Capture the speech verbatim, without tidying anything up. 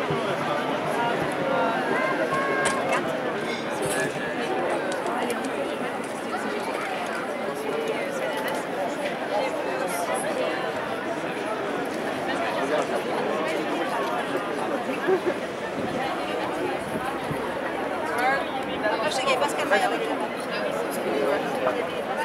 Moi, je sais qu'il n'y avait pas ce qu'elle avec